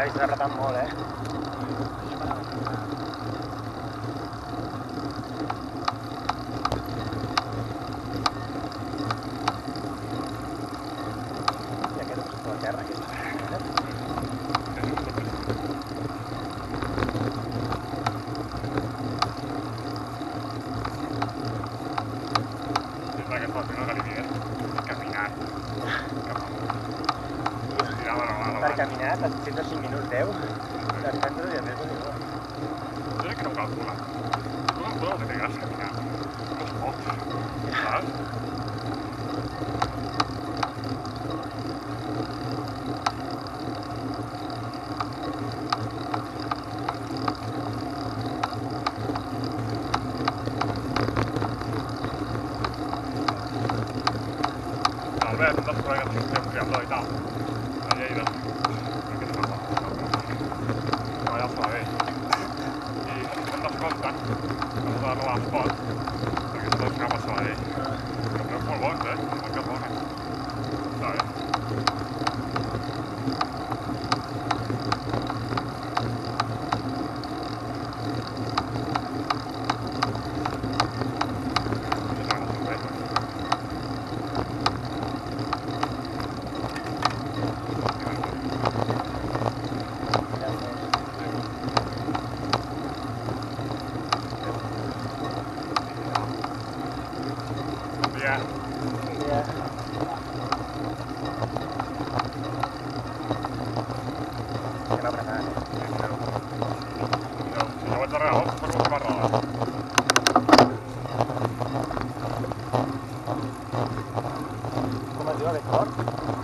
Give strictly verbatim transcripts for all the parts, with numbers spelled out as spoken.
Xavi s'ha apretat molt, eh? I aquest és per la terra, aquest. Per caminar, tens cinc minuts, deu, descanses i a més no. Jo crec que no ho calcula. No calcula el que té gràcia caminar. No es pot, saps? Albert, un dels col·legues que estem triatló i tal, a Lleida, crec que és una treballa al Sabadell. I em descompten que s'ha de robar l'esport perquè s'ha d'escapar al Sabadell. Però preus molt bons, eh? Molt que bones. Està bé. Yeah. Yeah. Anem apretant, eh? Sí, però... Jo, si jo vaig darrere, soc el que m'arrola. Com es diu aquest port?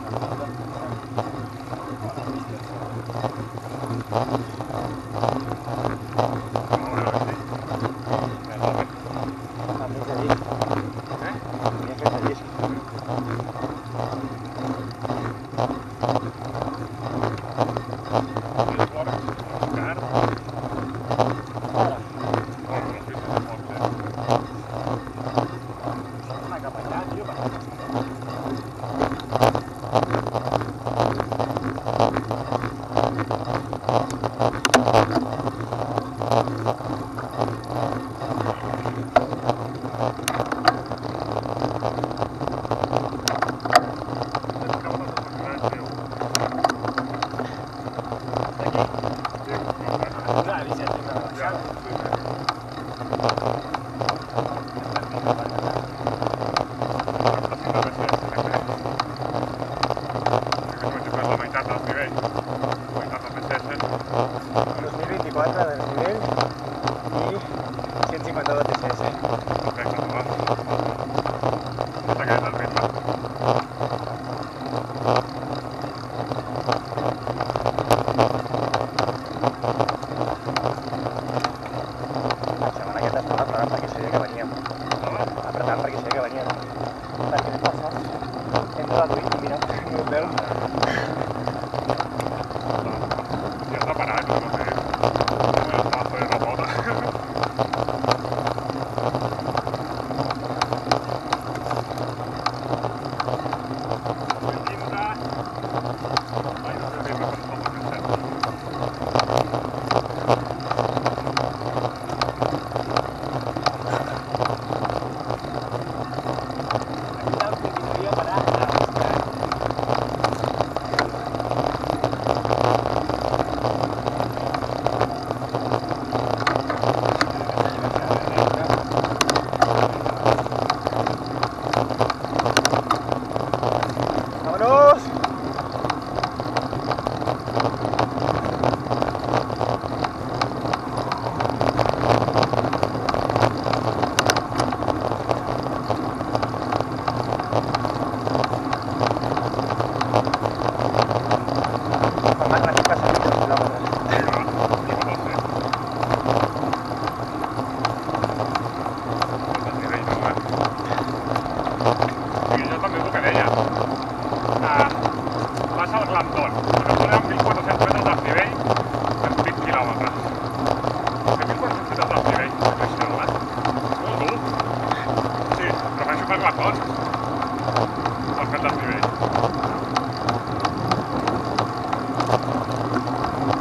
dos mil vint-i-quatre de nivell i cent cinquanta-dos de T C S. Perfecte, no va. Està quedant el ritme. La setmana aquesta estava apretant perquè sabia que veníem. Apretant perquè sabia que veníem. Perquè per sort hem reduït i mira, no ho veu. Ja està parat, no sé. No estava fent la pota. Ai, no sé si m'ha passat el concert. ¡Vámonos! Más rápido pasa el kilómetros. Jo també és el que deia. Vas al Glamdon, que ponen mil quatre-cents metres d'altnivell en vint quilòmetres. mil quatre-cents metres d'altnivell, que creixeu, eh? Molt dur. Sí, prefereixo fer el Glamdon per fer el desnivell.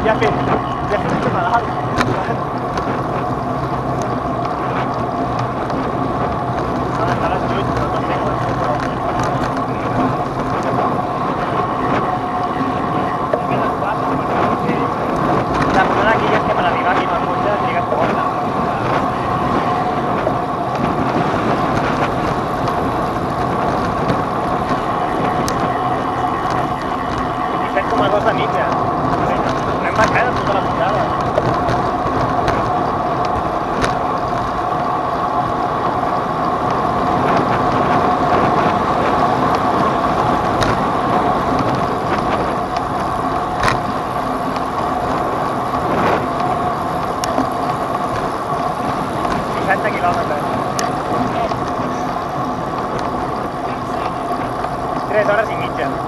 Ja fet, ja fet un pedal. S'ha d'estar a les lluits, però també ho hem fet prou. La persona aquí és que per arribar aquí no al cotxe trigues porta. disset coma dos de mitja. No hem baixat en tota la pujada. seixanta quilòmetres. tres hores i mitja. Hi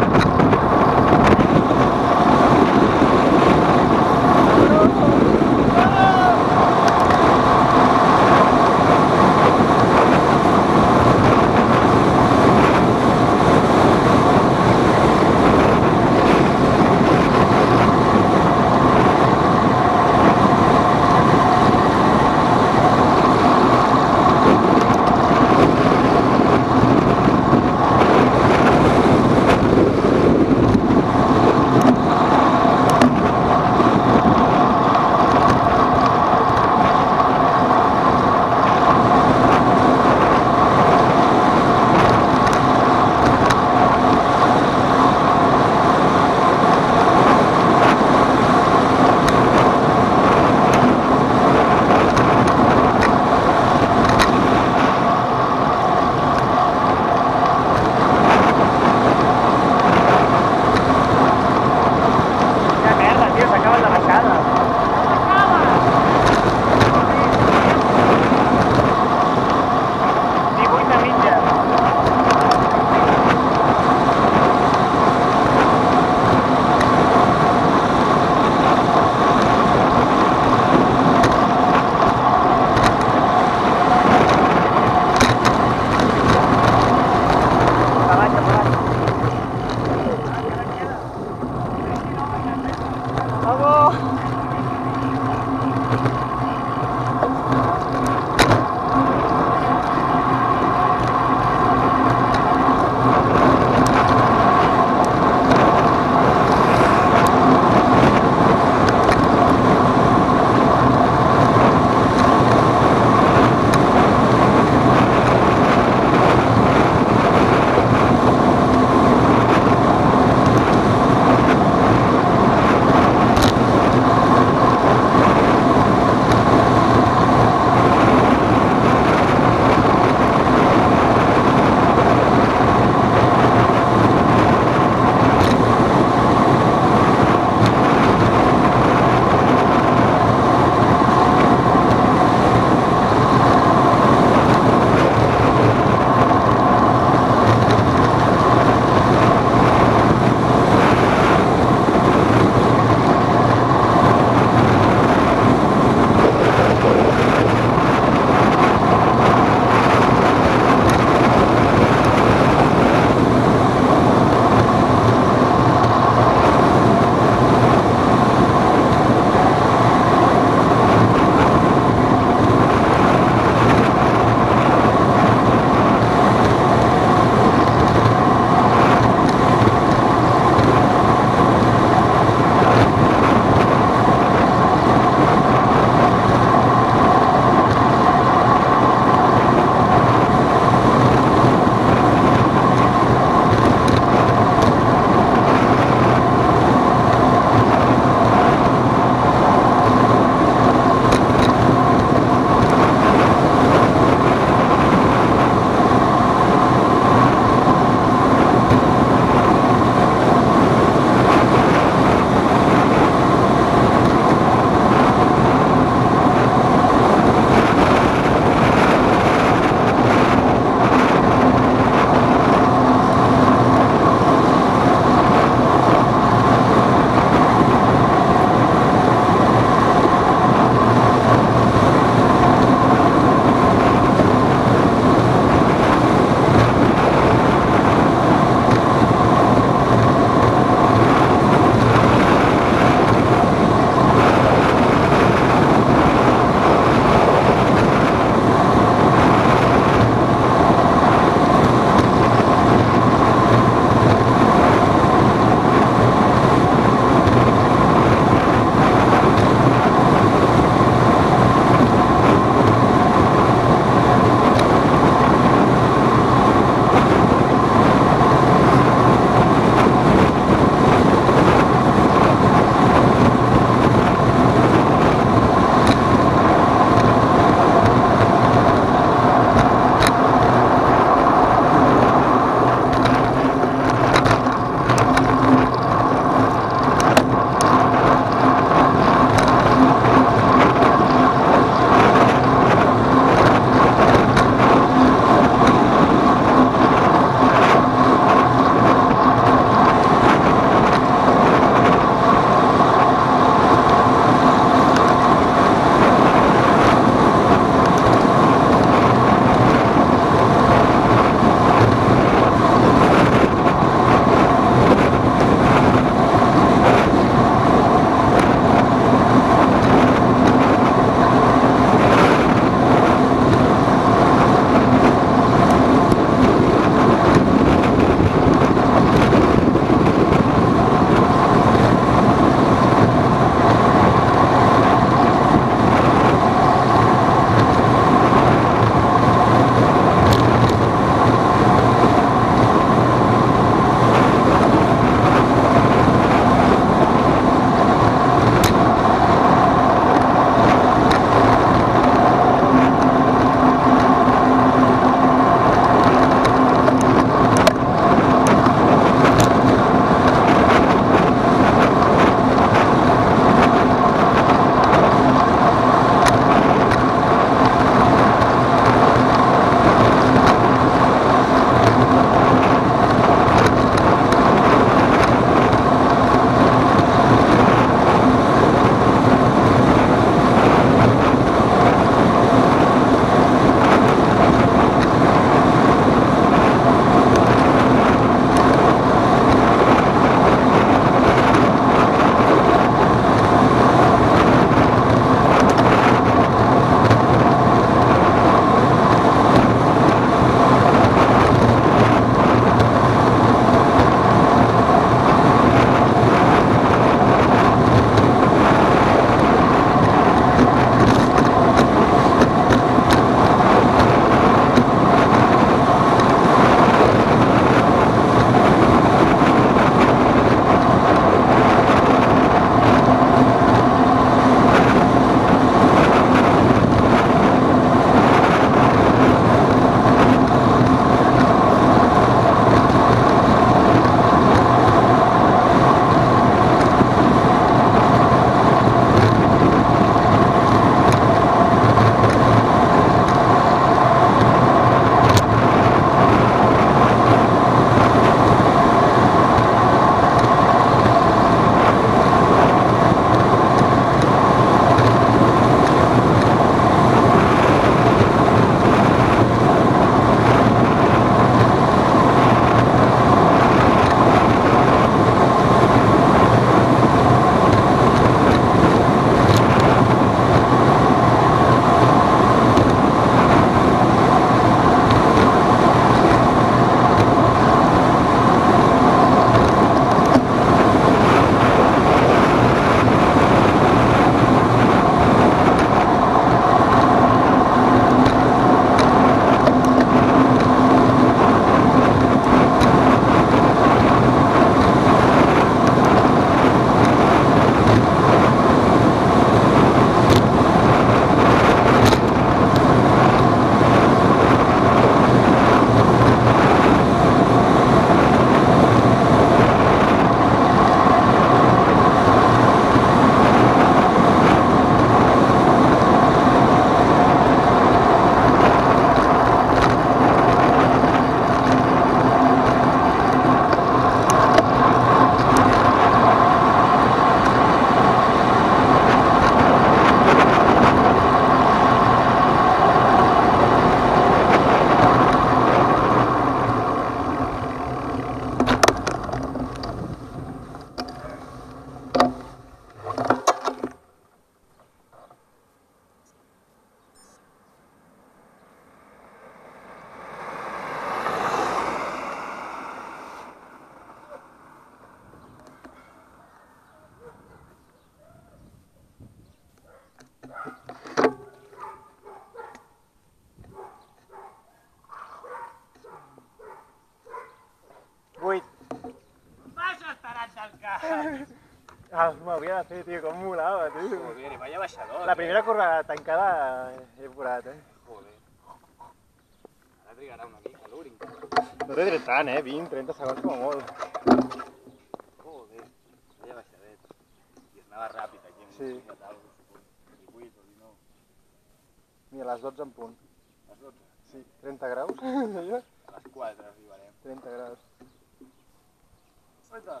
Ah, m'hauria de fer, tio, com molava, tio. Joder, i vaya baixador. La primera curva tancada he forat, eh? Joder. Ara trigarà una mica, l'Uring. No té dret tant, eh? vint, trenta segons com a molt. Joder, vaya baixadet. I es anava ràpid aquí. Sí. divuit o dinou. Mira, a les dotze en punt. A les dotze? Sí, trenta graus. A les quatre arribarem. trenta graus. Oita!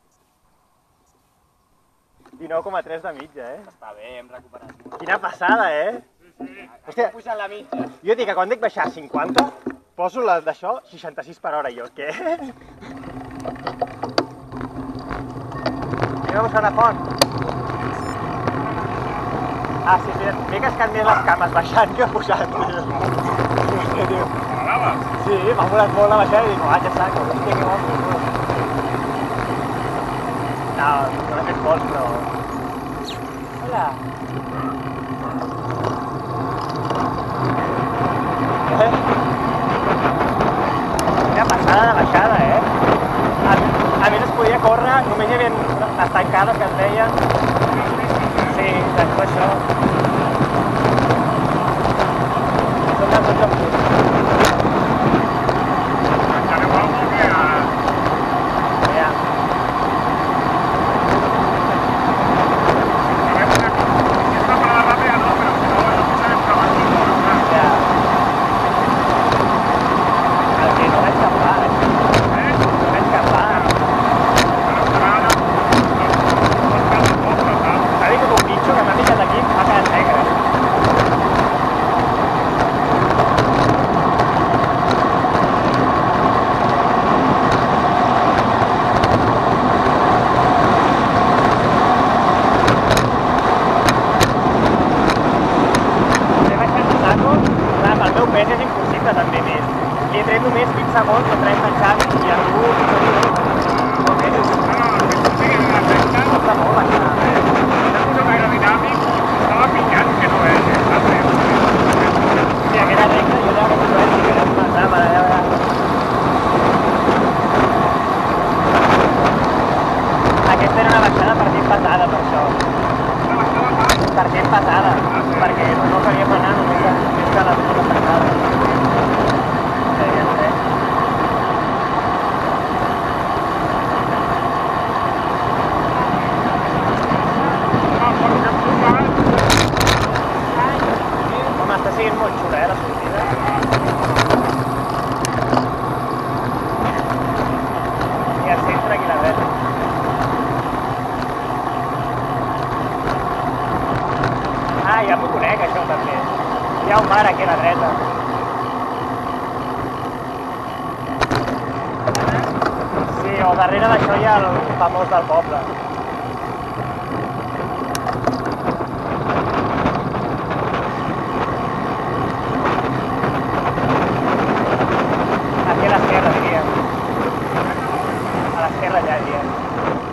dinou coma tres de mitja, eh? Està bé, hem recuperat molt. Quina passada, eh? Hòstia, hem pujat la mitja. Jo dic que quan dic baixar a cinquanta, poso les d'això seixanta-sis per hora, jo, què? Anem a buscar una font. Ah, sí, mira, m'he cascat més les cames baixant que pujant, tio. M'agradaves? Sí, m'ha molat molt la baixada i dic, ah, ja saco, hòstia, que guapo. No, no he fet molts, però... Hola! Eh? Quina passada de baixada, eh? A, a més es podia córrer, només hi havia les tancades que es deien. Sí, després això. Són les dotze en punt. Encarem algo que... Ja. Esta parada rápida no, pero si no, no sabem que abans no pot. Ja. El que no vaig capar, eh? Eh? No vaig capar. Però ara... No cal de poble, saps? S'ha dit que un bitxo que m'ha picat aquí m'ha quedat negre. He baixat un taco, clar, pel meu pes és impossible també més. Li he tret només vint segons o trenta en Xavi i algú... Com és? No, no, que tu siguis una recta, Costa molt baixar. és un aerodinàmic, estava picant que no és, eh? Saps? Sí, aquella recta jo ja no sé si era una trama, a veure... Aquesta era una baixada per gent pesada, per això. Una baixada mal. Per gent pesada, perquè no sabia frenar només que, només que la puta pesada. Sí, ja sé. No, però que tu vas... Home, està sent molt xula, eh, la sortida. I al centre aquí a la dreta. Ah, ja m'ho conec, això, també. Hi ha un bar aquí a la dreta. Sí, o darrere d'això hi ha el famós del poble. Aquí a l'esquerra, diríem. A l'esquerra ja, diríem.